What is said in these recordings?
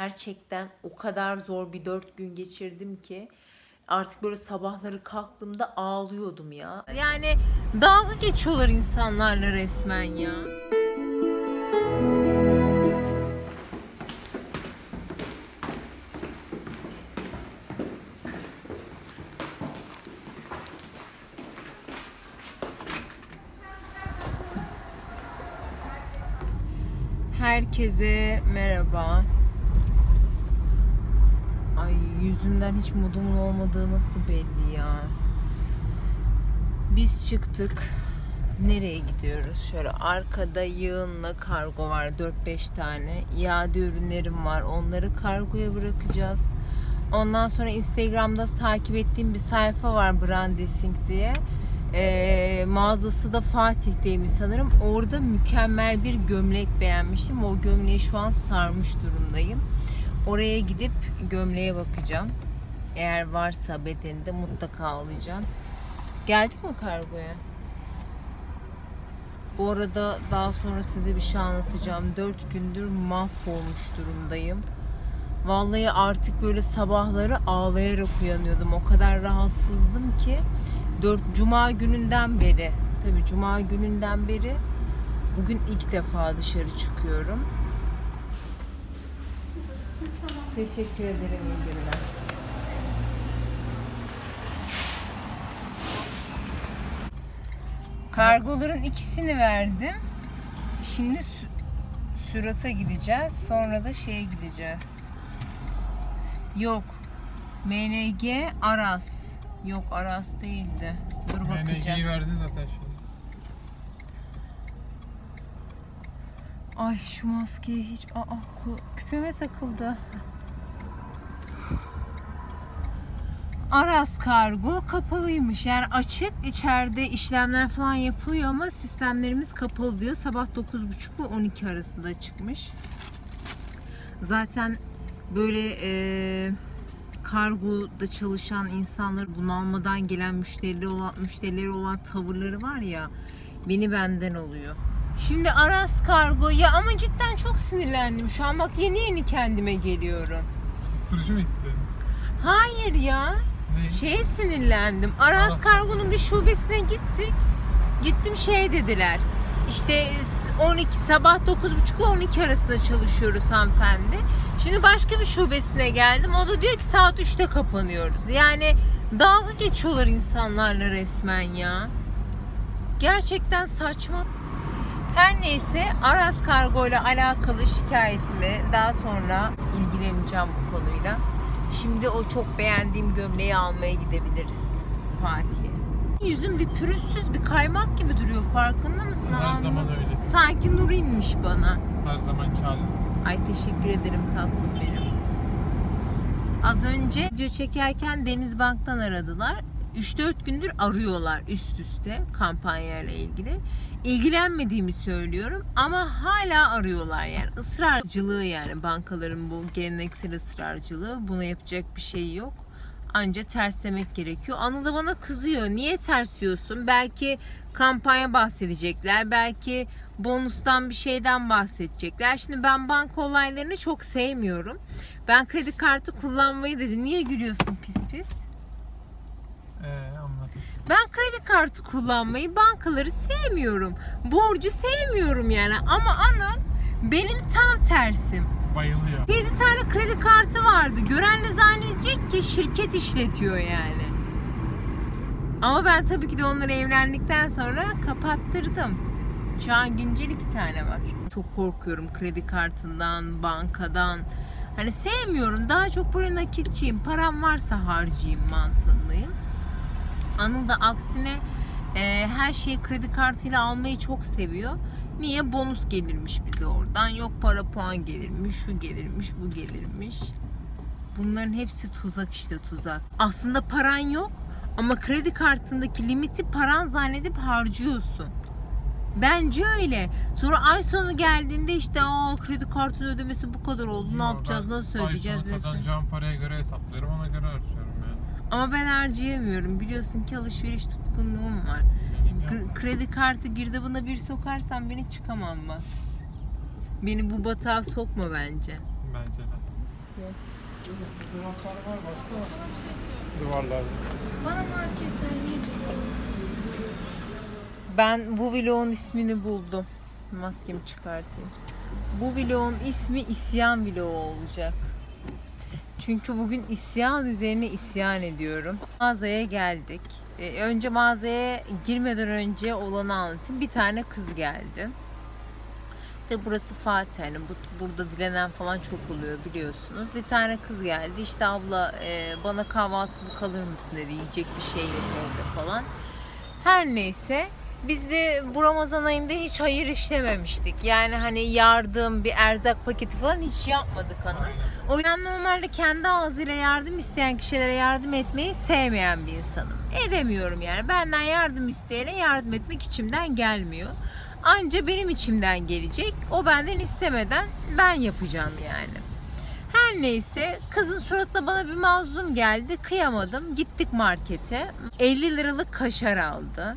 Gerçekten o kadar zor bir 4 gün geçirdim ki artık böyle sabahları kalktığımda ağlıyordum ya. Yani dalga geçiyorlar insanlarla resmen ya. Herkese merhaba. Ay, yüzümden hiç modumun olmadığı nasıl belli ya. Biz çıktık. Nereye gidiyoruz? Şöyle arkada yığınla kargo var. 4-5 tane. İade ürünlerim var. Onları kargoya bırakacağız. Ondan sonra Instagram'da takip ettiğim bir sayfa var, Brandesing diye. Mağazası da Fatih'teymiş sanırım. Orada mükemmel bir gömlek beğenmiştim. O gömleği şu an sarmış durumdayım. Oraya gidip gömleğe bakacağım. Eğer varsa bedeninde mutlaka alacağım. Geldik mi kargoya? Bu arada daha sonra size bir şey anlatacağım. 4 gündür mahvolmuş durumdayım. Vallahi artık böyle sabahları ağlayarak uyanıyordum. O kadar rahatsızdım ki. Cuma gününden beri, tabii Cuma gününden beri bugün ilk defa dışarı çıkıyorum. Teşekkür ederim, iyi günler. Kargoların ikisini verdim. Şimdi Sürat'a gideceğiz. Sonra da şeye gideceğiz. Yok. MNG Aras. Yok, Aras değildi. Dur bakacağım. MNG'yi verdin zaten şimdi. Ay şu maskeyi hiç... küpeme takıldı. Aras kargo kapalıymış. Yani açık, içeride işlemler falan yapılıyor ama sistemlerimiz kapalı diyor. Sabah 9.30 ile 12 arasında çıkmış. Zaten böyle kargoda çalışan insanlar, bunalmadan gelen müşterileri olan tavırları var ya, beni benden oluyor. Şimdi Aras kargo ya, ama cidden çok sinirlendim şu an. Bak yeni kendime geliyorum. Susturucu mu istiyorsun? Hayır ya. Ne? Şeye sinirlendim. Aras kargonun bir şubesine gittik. Gittim, şey dediler. İşte 12 sabah 9.30 ile 12 arasında çalışıyoruz hanımefendi. Şimdi başka bir şubesine geldim. O da diyor ki saat 3'te kapanıyoruz. Yani dalga geçiyorlar insanlarla resmen ya. Gerçekten saçma. Her neyse, Aras kargo ile alakalı şikayetimi daha sonra ilgileneceğim bu konuyla. Şimdi o çok beğendiğim gömleği almaya gidebiliriz Fatih'e. Yüzüm bir pürüzsüz, bir kaymak gibi duruyor, farkında mısın? Her zaman öyle. Sanki nur inmiş bana. Her zaman kârlı. Ay teşekkür ederim tatlım benim. Az önce video çekerken Denizbank'tan aradılar. 3-4 gündür arıyorlar üst üste kampanyayla ilgili. İlgilenmediğimi söylüyorum ama hala arıyorlar yani. Israrcılığı, yani bankaların bu geleneksel ısrarcılığı. Buna yapacak bir şey yok. Anca terslemek gerekiyor. Anıl da bana kızıyor. Niye tersliyorsun? Belki kampanya bahsedecekler. Belki bonustan bir şeyden bahsedecekler. Şimdi ben banka olaylarını çok sevmiyorum. Ben kredi kartı kullanmayı da... Niye gülüyorsun pis pis? Anladım. Ben kredi kartı kullanmayı, bankaları sevmiyorum. Borcu sevmiyorum yani. Ama Anıl benim tam tersim. Bayılıyor. 7 tane kredi kartı vardı. Gören de zannedecek ki şirket işletiyor yani. Ama ben tabii ki de onları evlendikten sonra kapattırdım. Şu an güncel 2 tane var. Çok korkuyorum kredi kartından, bankadan. Hani sevmiyorum. Daha çok böyle nakitçiyim. Param varsa harcayayım mantığındayım. Anıl da aksine her şeyi kredi kartıyla almayı çok seviyor. Niye? Bonus gelirmiş bize oradan. Yok para puan gelirmiş, şu gelirmiş, bu gelirmiş. Bunların hepsi tuzak işte, tuzak. Aslında paran yok ama kredi kartındaki limiti paran zannedip harcıyorsun. Bence öyle. Sonra ay sonu geldiğinde işte kredi kartının ödemesi bu kadar oldu. Ne yapacağız? Nasıl ödeyeceğiz? Ay sonu kazanacağım paraya göre hesaplıyorum. Ona göre harcıyorum yani. Ama ben harcayamıyorum. Biliyorsun ki alışveriş tutkunluğum var. Kredi kartı girdabına bir sokarsan beni çıkamam bak. Beni bu batağa sokma bence. Bence de. Duraklar var baksana. Sana bir şey söyleyeyim. Duvarlarda. Bana marketten yiyecek alın. Ben bu vlogun ismini buldum. Maskemi çıkartayım. Bu vlogun ismi isyan vlogu olacak. Çünkü bugün isyan üzerine isyan ediyorum. Mağazaya geldik. Önce mağazaya girmeden önce olanı anlatayım. Bir tane kız geldi. De burası Fatih, hani burada dilenen falan çok oluyor biliyorsunuz. Bir tane kız geldi. İşte abla bana kahvaltılık alır mısın dedi. Yiyecek bir şey yok evde falan. Her neyse. Biz de bu Ramazan ayında hiç hayır işlememiştik. Yani hani yardım, bir erzak paketi falan hiç yapmadık hani. O yüzden normalde kendi ağzıyla yardım isteyen kişilere yardım etmeyi sevmeyen bir insanım. Edemiyorum yani. Benden yardım isteyene yardım etmek içimden gelmiyor. Anca benim içimden gelecek. O benden istemeden ben yapacağım yani. Her neyse kızın suratına bana bir mazlum geldi. Kıyamadım. Gittik markete. 50 liralık kaşar aldı.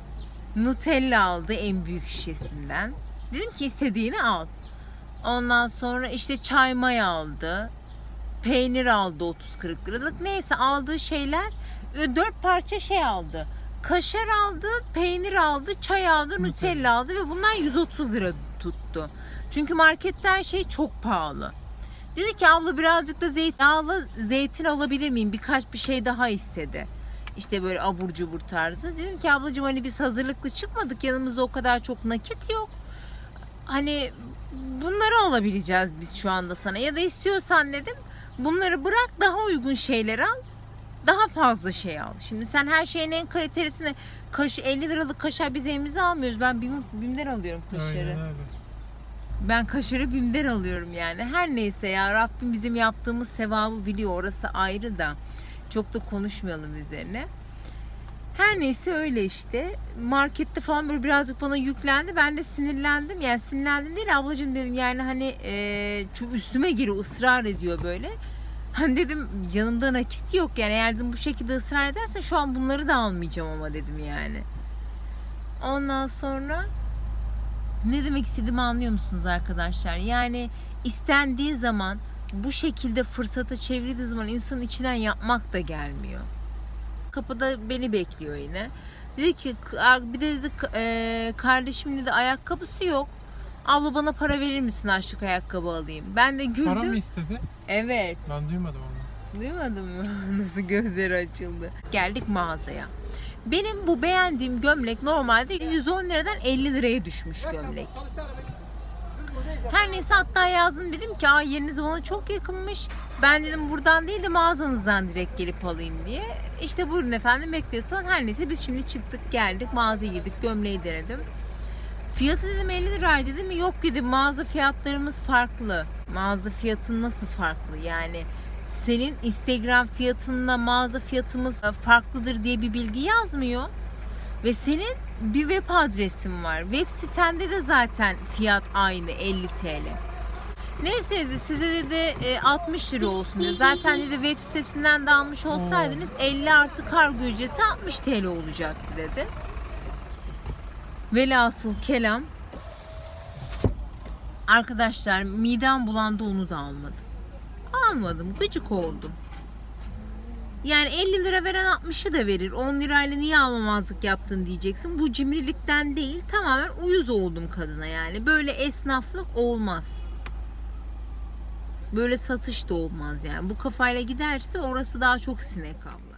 Nutella aldı en büyük şişesinden. Dedim ki istediğini al. Ondan sonra işte çay may aldı. Peynir aldı 30-40 liralık. Neyse aldığı şeyler 4 parça şey aldı. Kaşar aldı, peynir aldı, çay aldı, Nutella aldı ve bunlar 130 lira tuttu. Çünkü markette her şey çok pahalı. Dedi ki abla birazcık da zeytin alabilir miyim? Birkaç bir şey daha istedi. İşte böyle abur cubur tarzı. Dedim ki ablacığım hani biz hazırlıklı çıkmadık. Yanımızda o kadar çok nakit yok. Hani bunları alabileceğiz biz şu anda sana. Ya da istiyorsan dedim bunları bırak, daha uygun şeyler al. Daha fazla şey al. Şimdi sen her şeyin en kalitelisini 50 liralık kaşar biz evimize almıyoruz. Ben BİM'den alıyorum kaşarı. Aynen öyle. Ben kaşarı BİM'den alıyorum yani. Her neyse ya Rabbim bizim yaptığımız sevabı biliyor. Orası ayrı da. Çok da konuşmayalım üzerine. Her neyse öyle işte. Markette falan böyle birazcık bana yüklendi. Ben de sinirlendim. Yani sinirlendim değil ablacığım dedim. Yani hani çok üstüme giriyor, ısrar ediyor böyle. Hani dedim yanımda nakit yok. Yani eğer dedim bu şekilde ısrar edersen şu an bunları da almayacağım ama dedim yani. Ondan sonra ne demek istediğimi anlıyor musunuz arkadaşlar? Yani istendiği zaman bu şekilde fırsata çevrildiği zaman insanın içinden yapmak da gelmiyor. Kapıda beni bekliyor yine. Dedi ki bir de dedi, kardeşimin dedi ayakkabısı yok. Abla bana para verir misin açlık ayakkabı alayım. Ben de güldüm. Para mı istedi? Evet. Ben duymadım onu. Duymadın mı? Nasıl gözleri açıldı. Geldik mağazaya. Benim bu beğendiğim gömlek normalde 110 liradan 50 liraya düşmüş gömlek. Her neyse hatta yazdım dedim ki yeriniz bana çok yakınmış. Ben dedim buradan değil de mağazanızdan direkt gelip alayım diye. İşte buyurun efendim bekleriz falan. Her neyse biz şimdi çıktık geldik mağazaya girdik gömleği denedim. Fiyatı dedim 50 liraydı dedim. Yok dedim mağaza fiyatlarımız farklı. Mağaza fiyatın nasıl farklı yani? Senin Instagram fiyatınla mağaza fiyatımız farklıdır diye bir bilgi yazmıyor. Ve senin bir web adresin var. Web sitende de zaten fiyat aynı 50 TL. Neyse dedi size dedi 60 lira olsun dedi. Zaten dedi web sitesinden de almış olsaydınız 50 artı kargo ücreti 60 TL olacaktı dedi. Velhasıl kelam arkadaşlar midem bulandı onu da almadım. Almadım. Gıcık oldum. Yani 50 lira veren 60'ı da verir. 10 lirayla niye almamazlık yaptın diyeceksin. Bu cimrilikten değil. Tamamen uyuz oldum kadına yani. Böyle esnaflık olmaz. Böyle satış da olmaz yani. Bu kafayla giderse orası daha çok sinek avlar.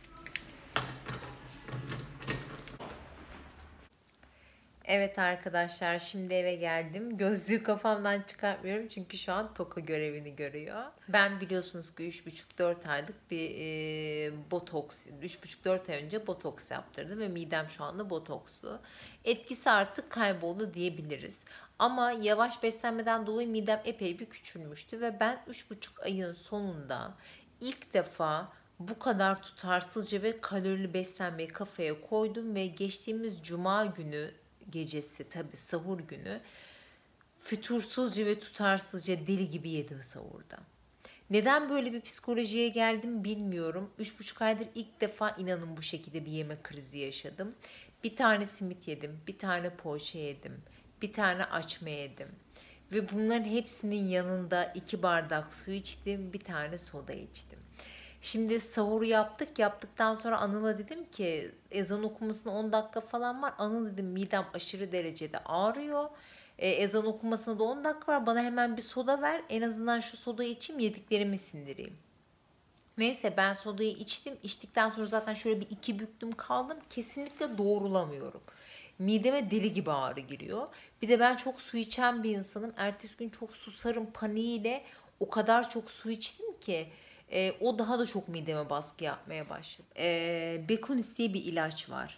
Evet arkadaşlar şimdi eve geldim. Gözlüğü kafamdan çıkartmıyorum çünkü şu an toka görevini görüyor. Ben biliyorsunuz ki 3,5-4 aylık bir botoks, 3,5-4 ay önce botoks yaptırdım ve midem şu anda botokslu. Etkisi artık kayboldu diyebiliriz. Ama yavaş beslenmeden dolayı midem epey bir küçülmüştü ve ben 3,5 ayın sonunda ilk defa bu kadar tutarsızca ve kalorili beslenmeyi kafaya koydum ve geçtiğimiz cuma günü gecesi tabii sahur günü fütursuzca ve tutarsızca deli gibi yedim sahurda. Neden böyle bir psikolojiye geldim bilmiyorum. 3,5 aydır ilk defa inanın bu şekilde bir yemek krizi yaşadım. Bir tane simit yedim, bir tane poğaça yedim, bir tane açma yedim. Ve bunların hepsinin yanında 2 bardak su içtim, bir tane soda içtim. Şimdi sahuru yaptık. Yaptıktan sonra Anıl'a dedim ki ezan okumasına 10 dakika falan var. Anıl dedim midem aşırı derecede ağrıyor. Ezan okumasına da 10 dakika var. Bana hemen bir soda ver. En azından şu sodayı içeyim, yediklerimi sindireyim. Neyse ben sodayı içtim. İçtikten sonra zaten şöyle bir 2 büktüm kaldım. Kesinlikle doğrulamıyorum. Mideme deli gibi ağrı giriyor. Bir de ben çok su içen bir insanım. Ertesi gün çok susarım paniğiyle o kadar çok su içtim ki o daha da çok mideme baskı yapmaya başladı. Bekunis diye bir ilaç var.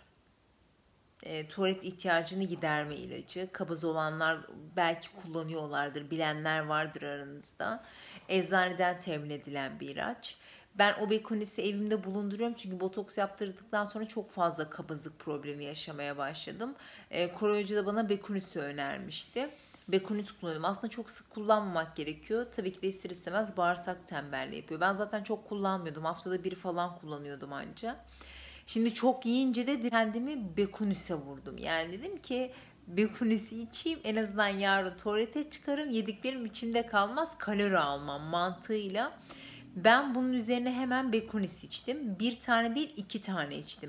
Tuvalet ihtiyacını giderme ilacı. Kabız olanlar belki kullanıyorlardır. Bilenler vardır aranızda. Eczaneden temin edilen bir ilaç. Ben o Bekunis'i evimde bulunduruyorum çünkü botoks yaptırdıktan sonra çok fazla kabızlık problemi yaşamaya başladım. Koray Hoca da bana Bekunis'i önermişti. Bekunis kullanıyorum. Aslında çok sık kullanmamak gerekiyor. Tabii ki de ister istemez bağırsak tembelliği yapıyor. Ben zaten çok kullanmıyordum. Haftada bir falan kullanıyordum anca. Şimdi çok yiyince de kendimi Bekunis'e vurdum. Yani dedim ki Bekunis'i içeyim, en azından yarın tuvalete çıkarım, yediklerim içimde kalmaz, kalori almam mantığıyla. Ben bunun üzerine hemen Bekunis içtim. 1 tane değil 2 tane içtim.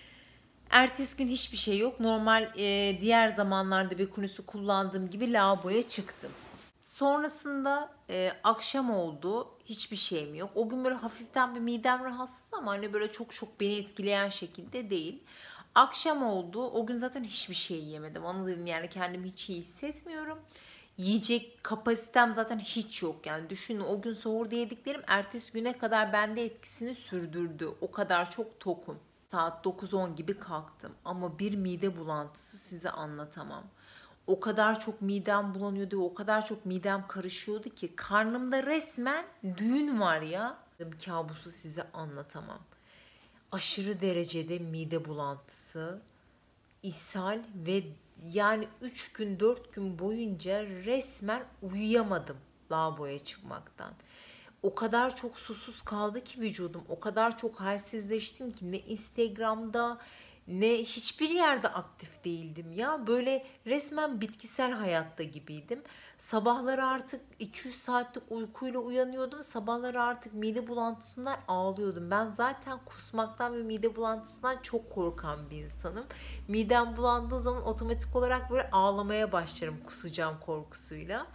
Ertesi gün hiçbir şey yok. Normal diğer zamanlarda Bekunis'i kullandığım gibi lavaboya çıktım. Sonrasında akşam oldu. Hiçbir şeyim yok. O gün böyle hafiften bir midem rahatsız ama hani böyle çok beni etkileyen şekilde değil. Akşam oldu. O gün zaten hiçbir şey yemedim. Onu dedim yani kendimi hiç iyi hissetmiyorum. Yiyecek kapasitem zaten hiç yok. Yani düşünün o gün sahurda yediklerim ertesi güne kadar bende etkisini sürdürdü. O kadar çok tokum. Saat 9-10 gibi kalktım. Ama bir mide bulantısı size anlatamam. O kadar çok midem bulanıyordu, o kadar çok midem karışıyordu ki karnımda resmen düğün var ya. Kabusu size anlatamam. Aşırı derecede mide bulantısı, ishal ve yani 3 gün 4 gün boyunca resmen uyuyamadım lavaboya çıkmaktan. O kadar çok susuz kaldı ki vücudum, o kadar çok halsizleştim ki ne Instagram'da ne hiçbir yerde aktif değildim ya. Böyle resmen bitkisel hayatta gibiydim. Sabahları artık 200 saatlik uykuyla uyanıyordum. Sabahları artık mide bulantısından ağlıyordum. Ben zaten kusmaktan ve mide bulantısından çok korkan bir insanım. Midem bulandığı zaman otomatik olarak böyle ağlamaya başlarım kusacağım korkusuyla.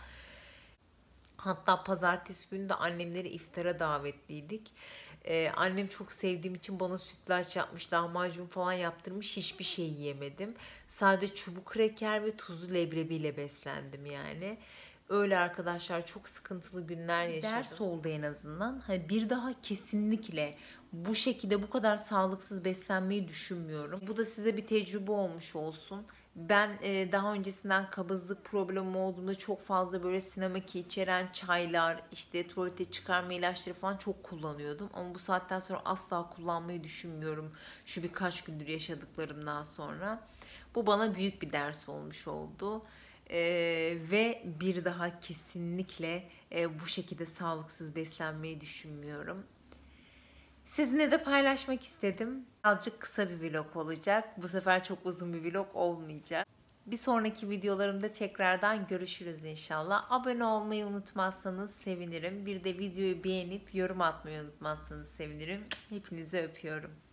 Hatta pazartesi günü de annemleri iftara davetliydik. Annem çok sevdiğim için bana sütlaç yapmış, lahmacun falan yaptırmış. Hiçbir şey yiyemedim. Sadece çubuk kraker ve tuzlu leblebiyle beslendim yani. Öyle arkadaşlar, çok sıkıntılı günler yaşadım. Ders oldu en azından. Hani bir daha kesinlikle bu şekilde bu kadar sağlıksız beslenmeyi düşünmüyorum. Bu da size bir tecrübe olmuş olsun. Ben daha öncesinden kabızlık problemi olduğunda çok fazla böyle sinemaki içeren çaylar, işte tuvalete çıkarma ilaçları falan çok kullanıyordum. Ama bu saatten sonra asla kullanmayı düşünmüyorum. Şu birkaç gündür yaşadıklarımdan sonra. Bu bana büyük bir ders olmuş oldu. Ve bir daha kesinlikle bu şekilde sağlıksız beslenmeyi düşünmüyorum. Sizinle de paylaşmak istedim. Birazcık kısa bir vlog olacak. Bu sefer çok uzun bir vlog olmayacak. Bir sonraki videolarımda tekrardan görüşürüz inşallah. Abone olmayı unutmazsanız sevinirim. Bir de videoyu beğenip yorum atmayı unutmazsanız sevinirim. Hepinizi öpüyorum.